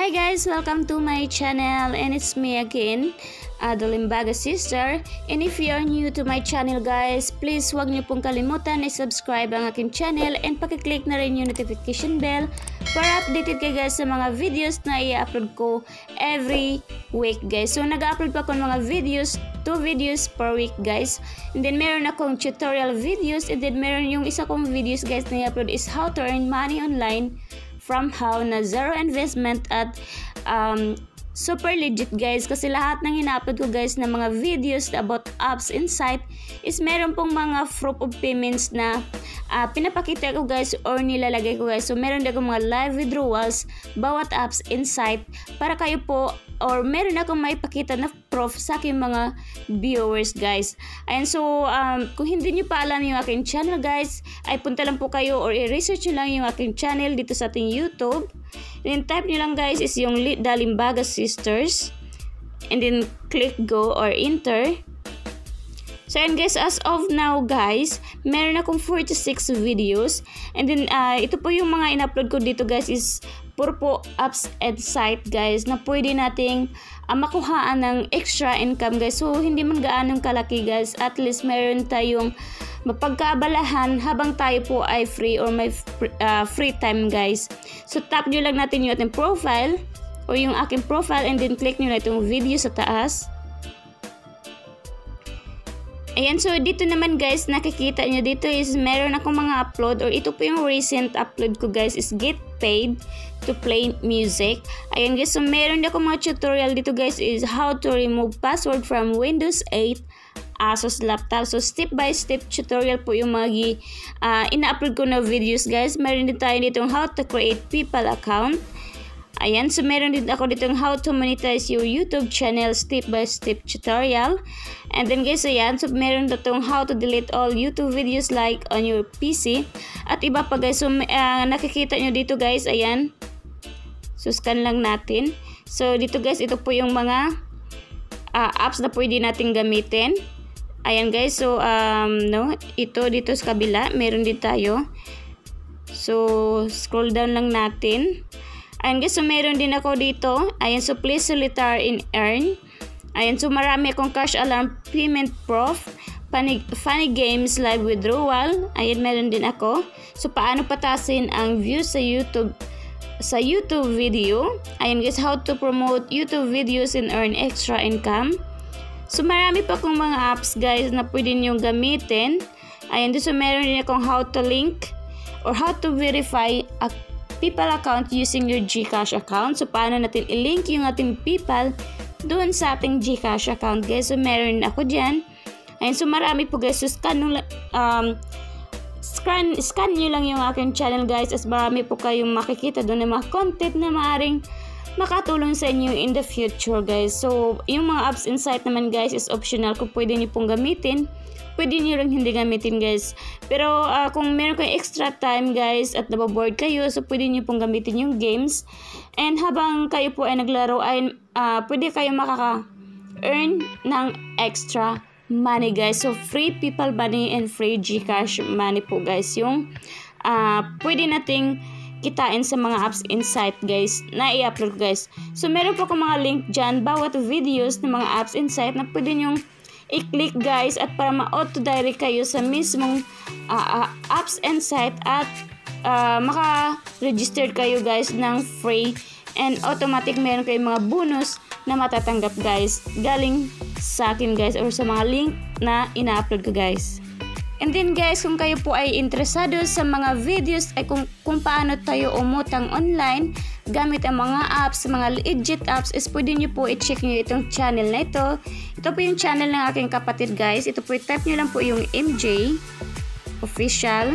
Hi guys, welcome to my channel and it's me again, the Limbaga sister. And if you are new to my channel guys, please huwag niyo pong kalimutan na subscribe ang aking channel and pakiclick na rin yung notification bell para updated kayo guys sa mga videos na i-upload ko every week guys. So nag-upload pa ako ng mga videos, 2 videos per week guys. And then meron akong tutorial videos and then meron yung isa kong videos guys na i-upload is how to earn money online from how na zero investment at super legit guys, kasi lahat ng ina-upload ko guys na mga videos about apps insight is meron pong mga proof of payments na pinapakita ko guys or nilalagay ko guys. So meron din akong mga live withdrawals bawat apps insight para kayo po, or meron akong may pakita na proof sa aking mga viewers guys. And so kung hindi nyo pa alam yung aking channel guys, ay punta lang po kayo or i-research nyo lang yung aking channel dito sa ating YouTube. Then type nyo lang guys is yung The Limbaga Sisters and then click go or enter. So and guys, as of now guys, meron akong 46 videos and then ito po yung mga in-upload ko dito guys is puro po apps and site guys na pwede nating makuhaan ng extra income guys. So hindi man gaanong kalaki guys, at least meron tayong mapagkaabalahan habang tayo po ay free or may free time guys. So tap nyo lang natin yung ating profile o yung aking profile and then click nyo na itong video sa taas. Ayan, so dito naman guys, nakikita nyo dito is meron akong mga upload, or ito po yung recent upload ko guys is get paid to play music. Ayan guys, so meron din akong mga tutorial dito guys is how to remove password from Windows 8 Asus laptop. So step by step tutorial po yung mga ina-upload ko na videos guys. Meron din tayo ditong how to create PayPal account. Ayan, so meron din ako ditong how to monetize your YouTube channel step by step tutorial. And then guys, ayan, so meron ditong how to delete all YouTube videos like on your PC at iba pa guys. So nakikita nyo dito guys, ayan, so scan lang natin. So dito guys, ito po yung mga apps na pwede natin gamitin. Ayan guys, so ito dito sa kabila meron din tayo. So scroll down lang natin. Ayan guys, so meron din ako dito. Ayan, so please solitaire in earn. Ayan, so marami akong cash alarm payment proof, funny games live withdrawal. Ayan, meron din ako. So paano patasin ang views sa YouTube video. Ayan guys, how to promote YouTube videos and earn extra income. So marami pa akong mga apps guys na pwede nyo gamitin. Ayan, so meron din akong how to link or how to verify a PayPal account using your GCash account. So paano natin i-link yung ating PayPal doon sa ating GCash account guys. So meron ako dyan. Ayan, so marami po guys. So scan nyo lang yung aking channel guys, as marami po kayong makikita doon ng mga content na maaaring makatulong sa inyo in the future guys. So yung mga apps insight naman guys is optional. Kung pwede nyo pong gamitin, pwede nyo rin hindi gamitin guys. Pero kung meron kayong extra time guys at nababoard kayo, so pwede nyo pong gamitin yung games. And habang kayo po ay naglaro ay pwede kayo makaka-earn ng extra money guys. So free PayPal money and free GCash money po guys yung pwede nating kitain sa mga apps insight guys na i-upload guys. So meron po akong mga link dyan bawat videos ng mga apps insight na pwede nyong i-click guys at para ma-auto-direct kayo sa mismong apps and site at maka-register kayo guys ng free and automatic meron kayong mga bonus na matatanggap guys galing sa akin guys or sa mga link na ina-upload ko guys. And then guys, kung kayo po ay interesado sa mga videos ay kung paano tayo umutang online gamit ang mga apps, mga legit apps, is pwede nyo po i-check nyo itong channel na ito. Ito po yung channel ng aking kapatid guys. Ito po, type nyo lang po yung MJ official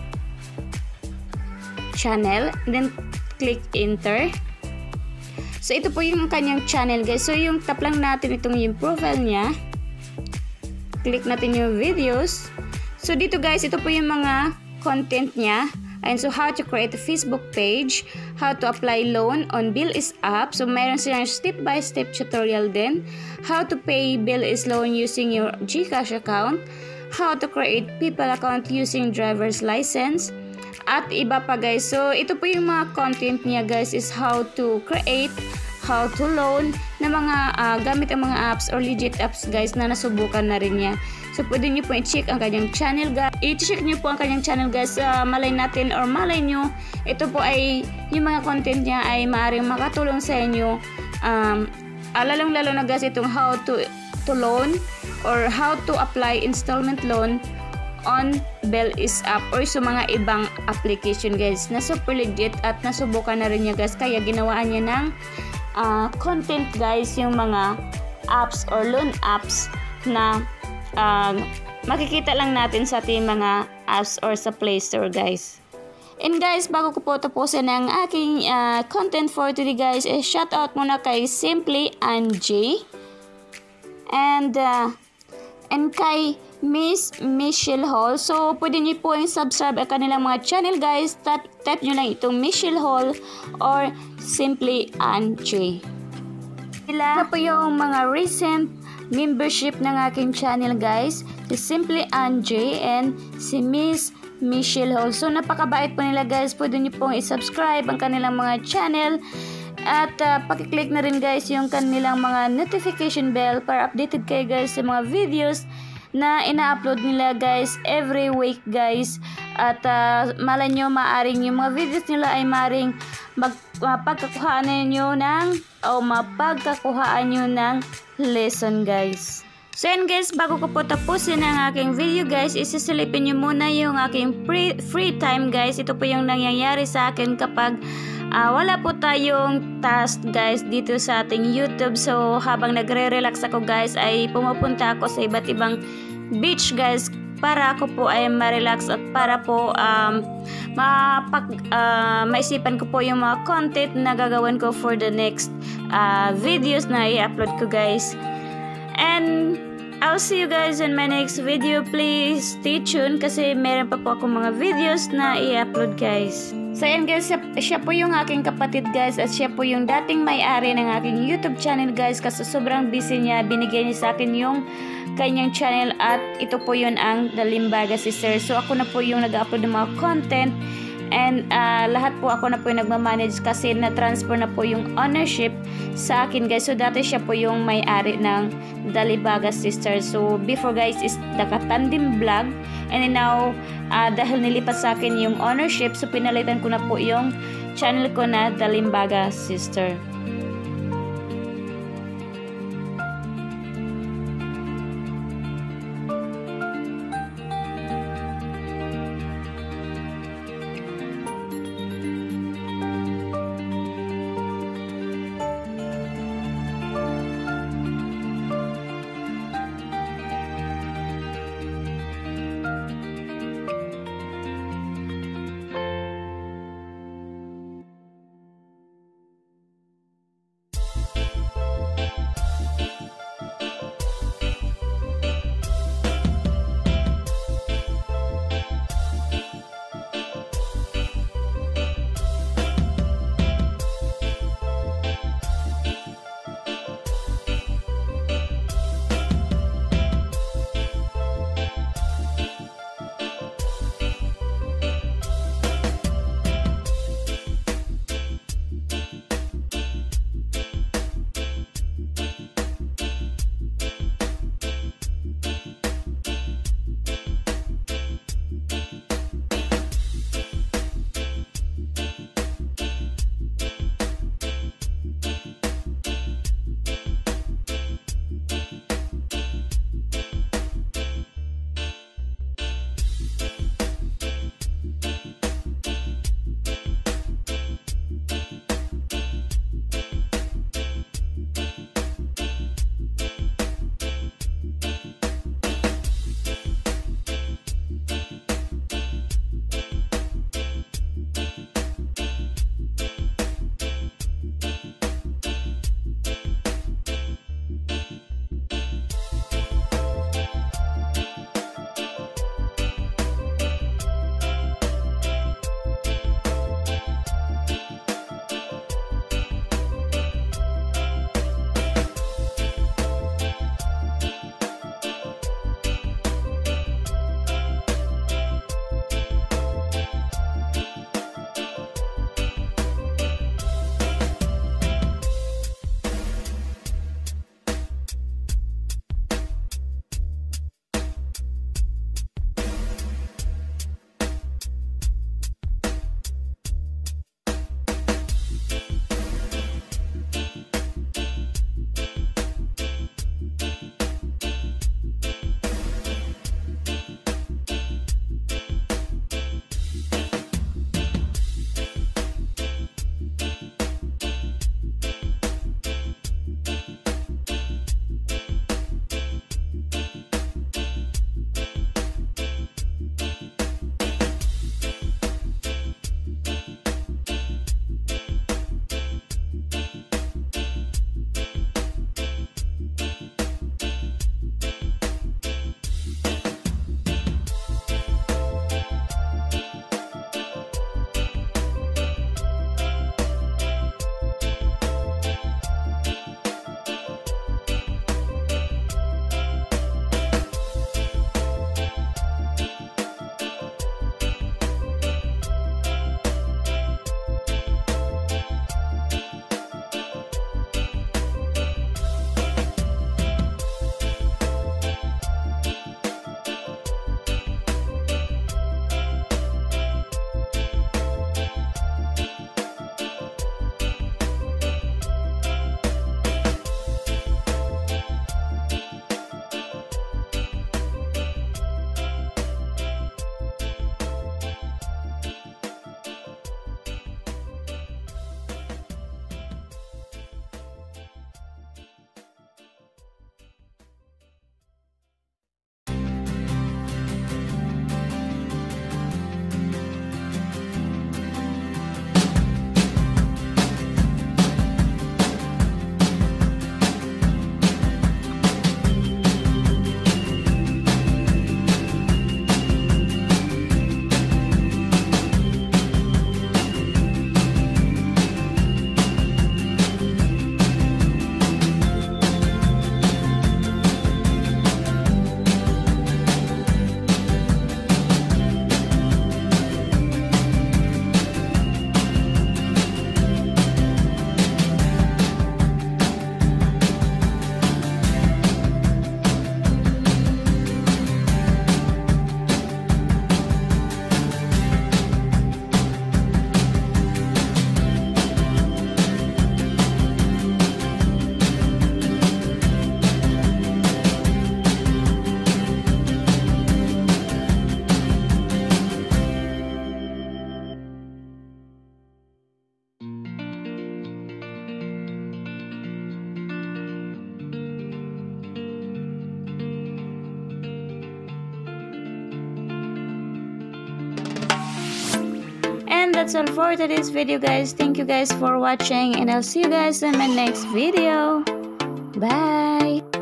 channel and then click enter. So ito po yung kanyang channel guys. So yung tap lang natin itong yung profile niya, click natin yung videos. So dito guys, ito po yung mga content niya. And so how to create a Facebook page, how to apply loan on Bill.is app. So meron silang step by step tutorial din. How to pay Bill.is loan using your GCash account. How to create PayPal account using driver's license. at iba pa guys. So ito po yung mga content niya guys, is how to create, how to loan na mga gamit ang mga apps or legit apps guys na nasubukan na rin niya. So pwede nyo po i-check ang kanyang channel guys. I-check nyo po ang kanyang channel guys. Malay natin or malay nyo, ito po ay yung mga content niya ay maaaring makatulong sa inyo. Lalong lalo na guys itong how to loan or how to apply installment loan on Belize app or sa mga ibang application guys na super legit at nasubukan na rin niya guys. Kaya ginawaan niya ng content guys, yung mga apps or loan apps na makikita lang natin sa ating mga apps or sa Play Store guys. And guys, bago ko po tapusin ang aking content for today guys, shout out muna kay Simply Angie and kay Miss Michelle Hall. So pwede niyo po yung subscribe ang kanilang mga channel guys. Tap nyo lang itong Michelle Hall or Simply Angie. Sila po yung mga recent membership ng aking channel guys, si Simply Angie and si Miss Michelle Hall. So napakabait po nila guys. Pwede niyo pong i-subscribe ang kanilang mga channel at pakiclick na rin guys yung kanilang mga notification bell para updated kayo guys sa mga videos na ina-upload nila guys every week guys. At malay nyo, maaring yung mga videos nila ay maaring mapagkakuhaan nyo ng lesson guys. So yan guys, bago ko po tapusin ang aking video guys, isisilipin nyo muna yung aking free time guys. Ito po yung nangyayari sa akin kapag wala po tayong task guys dito sa ating YouTube. So habang nagre-relax ako guys ay pumupunta ako sa iba't ibang beach guys para ako po ay ma-relax at para po maisipan ko po yung mga content na gagawin ko for the next videos na i-upload ko guys. And I'll see you guys in my next video. Please stay tuned kasi meron pa po akong mga videos na i-upload guys. So yan guys, siya po yung aking kapatid guys at siya po yung dating may-ari ng aking YouTube channel guys kasi sobrang busy niya. Binigay niya sa akin yung kanyang channel at ito po yun ang The Limbaga Sister. So ako na po yung nag-upload ng mga content and lahat po ako na po yung nagmamanage kasi na-transfer na po yung ownership sa akin guys. So dati siya po yung may-ari ng The Limbaga Sister. So before guys is the Katandim Vlog and then now dahil nilipat sa akin yung ownership so pinalitan ko na po yung channel ko na The Limbaga Sister. that's all for today's video, guys. Thank you guys for watching, and I'll see you guys in my next video. Bye.